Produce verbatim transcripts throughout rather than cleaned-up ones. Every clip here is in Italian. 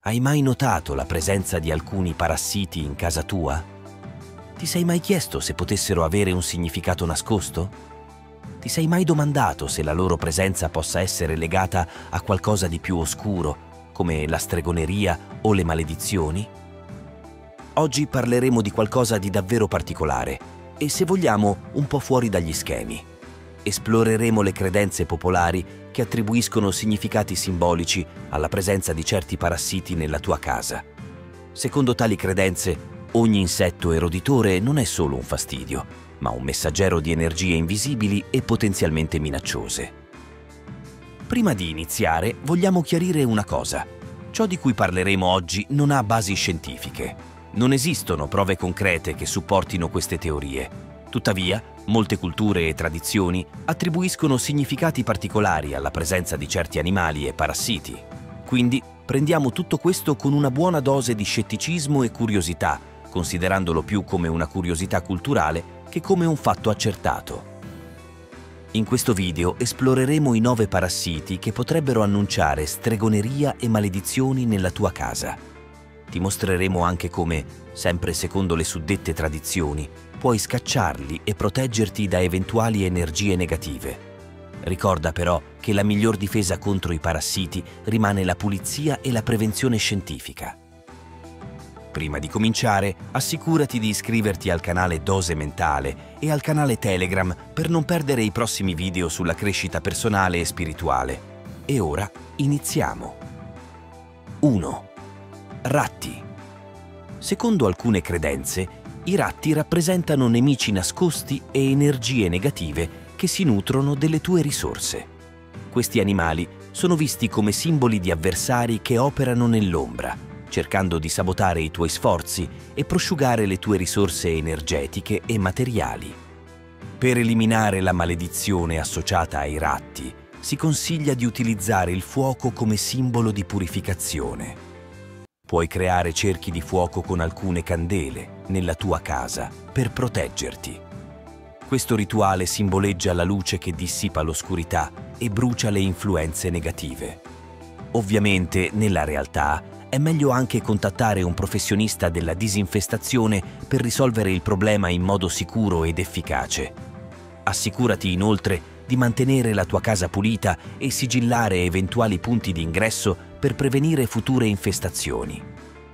Hai mai notato la presenza di alcuni parassiti in casa tua? Ti sei mai chiesto se potessero avere un significato nascosto? Ti sei mai domandato se la loro presenza possa essere legata a qualcosa di più oscuro, come la stregoneria o le maledizioni? Oggi parleremo di qualcosa di davvero particolare e, se vogliamo, un po' fuori dagli schemi. Esploreremo le credenze popolari che attribuiscono significati simbolici alla presenza di certi parassiti nella tua casa. Secondo tali credenze, ogni insetto eroditore non è solo un fastidio, ma un messaggero di energie invisibili e potenzialmente minacciose. Prima di iniziare, vogliamo chiarire una cosa. Ciò di cui parleremo oggi non ha basi scientifiche. Non esistono prove concrete che supportino queste teorie. Tuttavia, molte culture e tradizioni attribuiscono significati particolari alla presenza di certi animali e parassiti. Quindi, prendiamo tutto questo con una buona dose di scetticismo e curiosità, considerandolo più come una curiosità culturale che come un fatto accertato. In questo video esploreremo i nove parassiti che potrebbero annunciare stregoneria e maledizioni nella tua casa. Ti mostreremo anche come, sempre secondo le suddette tradizioni, puoi scacciarli e proteggerti da eventuali energie negative. Ricorda però che la miglior difesa contro i parassiti rimane la pulizia e la prevenzione scientifica. Prima di cominciare, assicurati di iscriverti al canale Dose Mentale e al canale Telegram per non perdere i prossimi video sulla crescita personale e spirituale. E ora iniziamo. uno. Ratti. Secondo alcune credenze, i ratti rappresentano nemici nascosti e energie negative che si nutrono delle tue risorse. Questi animali sono visti come simboli di avversari che operano nell'ombra, cercando di sabotare i tuoi sforzi e prosciugare le tue risorse energetiche e materiali. Per eliminare la maledizione associata ai ratti, si consiglia di utilizzare il fuoco come simbolo di purificazione. Puoi creare cerchi di fuoco con alcune candele nella tua casa per proteggerti. Questo rituale simboleggia la luce che dissipa l'oscurità e brucia le influenze negative. Ovviamente, nella realtà, è meglio anche contattare un professionista della disinfestazione per risolvere il problema in modo sicuro ed efficace. Assicurati inoltre di mantenere la tua casa pulita e sigillare eventuali punti di ingresso per prevenire future infestazioni.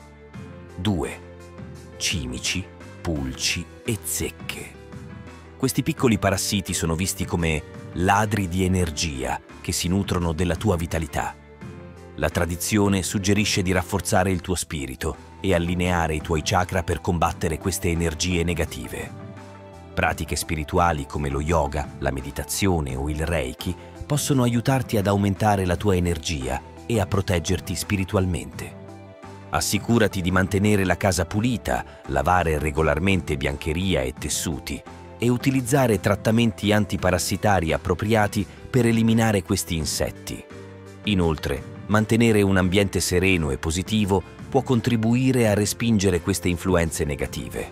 due. Cimici, pulci e zecche. Questi piccoli parassiti sono visti come ladri di energia che si nutrono della tua vitalità. La tradizione suggerisce di rafforzare il tuo spirito e allineare i tuoi chakra per combattere queste energie negative. Pratiche spirituali come lo yoga, la meditazione o il reiki possono aiutarti ad aumentare la tua energia e a proteggerti spiritualmente. Assicurati di mantenere la casa pulita, lavare regolarmente biancheria e tessuti e utilizzare trattamenti antiparassitari appropriati per eliminare questi insetti. Inoltre, mantenere un ambiente sereno e positivo può contribuire a respingere queste influenze negative.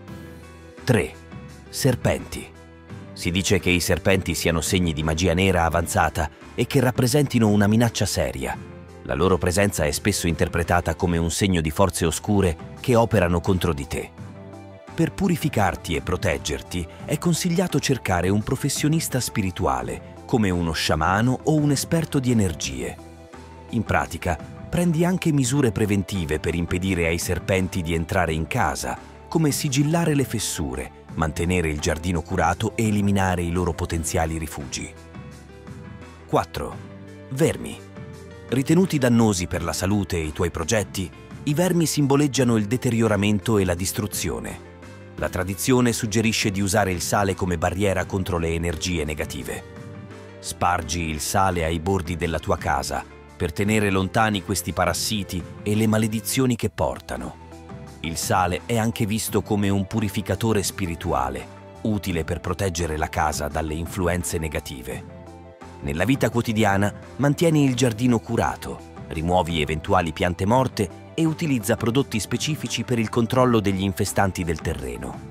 tre. Serpenti. Si dice che i serpenti siano segni di magia nera avanzata e che rappresentino una minaccia seria. La loro presenza è spesso interpretata come un segno di forze oscure che operano contro di te. Per purificarti e proteggerti è consigliato cercare un professionista spirituale, come uno sciamano o un esperto di energie. In pratica, prendi anche misure preventive per impedire ai serpenti di entrare in casa, come sigillare le fessure, mantenere il giardino curato e eliminare i loro potenziali rifugi. quattro. Vermi. Ritenuti dannosi per la salute e i tuoi progetti, i vermi simboleggiano il deterioramento e la distruzione. La tradizione suggerisce di usare il sale come barriera contro le energie negative. Spargi il sale ai bordi della tua casa per tenere lontani questi parassiti e le maledizioni che portano. Il sale è anche visto come un purificatore spirituale, utile per proteggere la casa dalle influenze negative. Nella vita quotidiana mantieni il giardino curato, rimuovi eventuali piante morte e utilizza prodotti specifici per il controllo degli infestanti del terreno.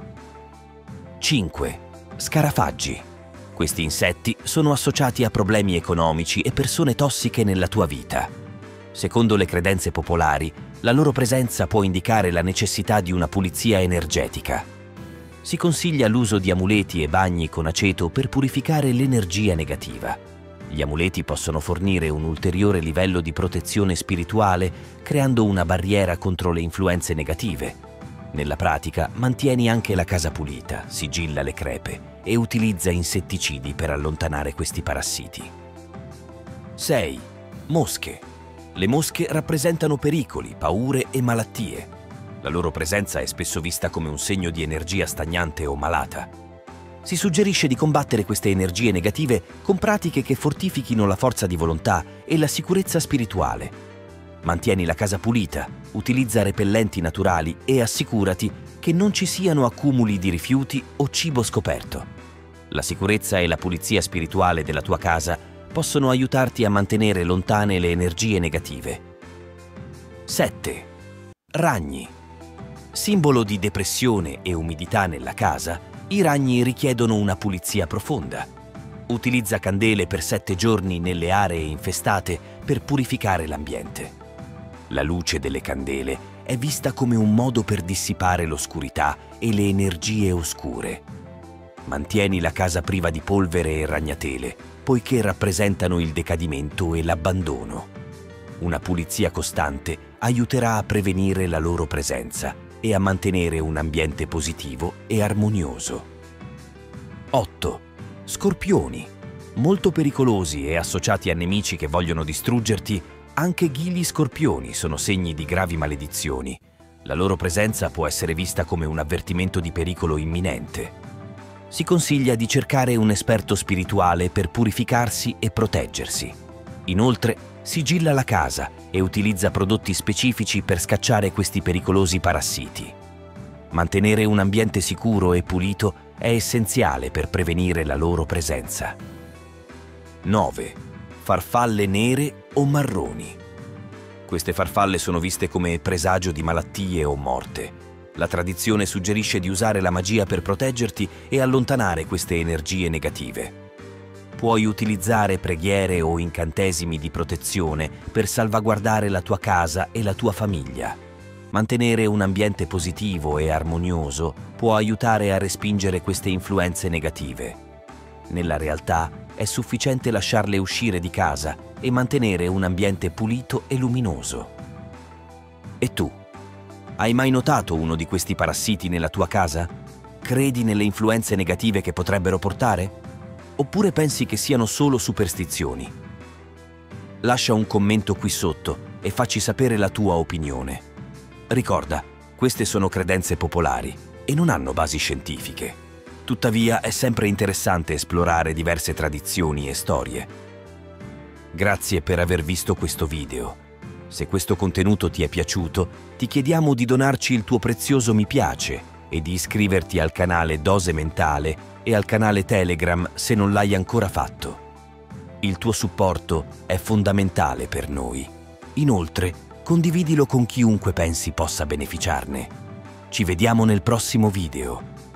cinque. Scarafaggi. Questi insetti sono associati a problemi economici e persone tossiche nella tua vita. Secondo le credenze popolari, la loro presenza può indicare la necessità di una pulizia energetica. Si consiglia l'uso di amuleti e bagni con aceto per purificare l'energia negativa. Gli amuleti possono fornire un ulteriore livello di protezione spirituale, creando una barriera contro le influenze negative. Nella pratica, mantieni anche la casa pulita, sigilla le crepe e utilizza insetticidi per allontanare questi parassiti. sei. Mosche. Le mosche rappresentano pericoli, paure e malattie. La loro presenza è spesso vista come un segno di energia stagnante o malata. Si suggerisce di combattere queste energie negative con pratiche che fortifichino la forza di volontà e la sicurezza spirituale. Mantieni la casa pulita, utilizza repellenti naturali e assicurati che non ci siano accumuli di rifiuti o cibo scoperto. La sicurezza e la pulizia spirituale della tua casa possono aiutarti a mantenere lontane le energie negative. sette. Ragni. Simbolo di depressione e umidità nella casa, i ragni richiedono una pulizia profonda. Utilizza candele per sette giorni nelle aree infestate per purificare l'ambiente. La luce delle candele è vista come un modo per dissipare l'oscurità e le energie oscure. Mantieni la casa priva di polvere e ragnatele, poiché rappresentano il decadimento e l'abbandono. Una pulizia costante aiuterà a prevenire la loro presenza e a mantenere un ambiente positivo e armonioso. otto. Scorpioni. Molto pericolosi e associati a nemici che vogliono distruggerti, anche ghili scorpioni sono segni di gravi maledizioni. La loro presenza può essere vista come un avvertimento di pericolo imminente. Si consiglia di cercare un esperto spirituale per purificarsi e proteggersi. Inoltre, sigilla la casa e utilizza prodotti specifici per scacciare questi pericolosi parassiti. Mantenere un ambiente sicuro e pulito è essenziale per prevenire la loro presenza. nove. Farfalle nere o marroni. Queste farfalle sono viste come presagio di malattie o morte. La tradizione suggerisce di usare la magia per proteggerti e allontanare queste energie negative. Puoi utilizzare preghiere o incantesimi di protezione per salvaguardare la tua casa e la tua famiglia. Mantenere un ambiente positivo e armonioso può aiutare a respingere queste influenze negative. Nella realtà è sufficiente lasciarle uscire di casa e mantenere un ambiente pulito e luminoso. E tu? Hai mai notato uno di questi parassiti nella tua casa? Credi nelle influenze negative che potrebbero portare? Oppure pensi che siano solo superstizioni? Lascia un commento qui sotto e facci sapere la tua opinione. Ricorda, queste sono credenze popolari e non hanno basi scientifiche. Tuttavia è sempre interessante esplorare diverse tradizioni e storie. Grazie per aver visto questo video. Se questo contenuto ti è piaciuto, ti chiediamo di donarci il tuo prezioso mi piace e di iscriverti al canale Dose Mentale e al canale Telegram se non l'hai ancora fatto. Il tuo supporto è fondamentale per noi. Inoltre, condividilo con chiunque pensi possa beneficiarne. Ci vediamo nel prossimo video.